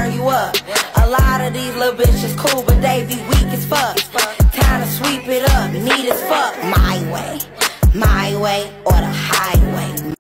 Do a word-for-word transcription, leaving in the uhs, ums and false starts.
turn you up. A lot of these little bitches cool, but they be weak as fuck. Time to sweep it up, neat as fuck. My way, my way, or the highway.